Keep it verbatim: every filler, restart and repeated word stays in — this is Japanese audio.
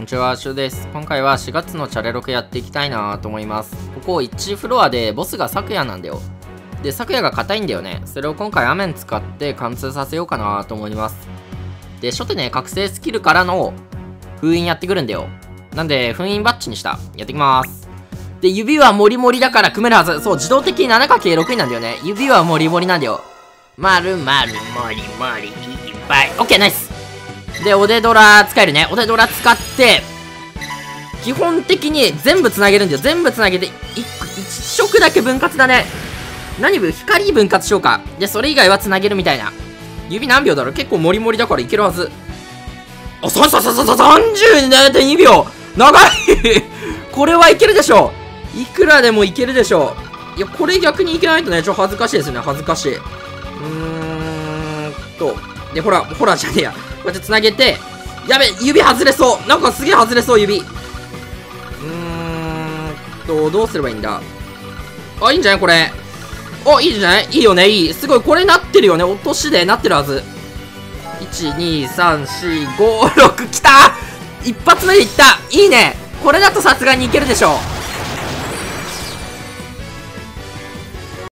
にちは、シュウです。今回はしがつのチャレロケやっていきたいなと思います。ここいちフロアでボスが昨夜なんだよ。で、昨夜が硬いんだよね。それを今回アメン使って貫通させようかなと思います。で、初手ね、覚醒スキルからの封印やってくるんだよ。なんで、封印バッジにした。やってきます。で、指はモリモリだから組めるはず。そう、自動的に ななかけるろく になんだよね。指はモリモリなんだよ。まるまるモリモリいっぱい。オッケー、ナイス。で、おでドラ使えるね。おでドラ使って、基本的に全部繋げるんだよ。全部繋げて、一色だけ分割だね。何分光分割しようか。で、それ以外は繋げるみたいな。指何秒だろう。結構モリモリだからいけるはず。あ、さささささ、さんじゅうななてんにびょう長いこれはいけるでしょう。いくらでもいけるでしょう。いや、これ逆にいけないとね、ちょっと恥ずかしいですね。恥ずかしい。うーんと。で、ほら、ほらじゃねえや。こうやって繋げて、やべ、指外れそう。なんかすげえ外れそう、指。うーんと、どうすればいいんだ。あ、いいんじゃないこれ。あ、いいんじゃないいいよね、いい。すごい、これなってるよね。落としでなってるはず。いち、に、さん、よん、ご、ろく、きた一発目でいったいいねこれだとさすがにいけるでしょう。